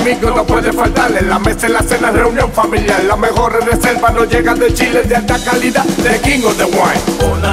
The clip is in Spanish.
amigos no puede faltar. En la mesa, en la cena, reunión familiar. Las mejores reservas no llegan de Chile, de alta calidad, de King of the Wine.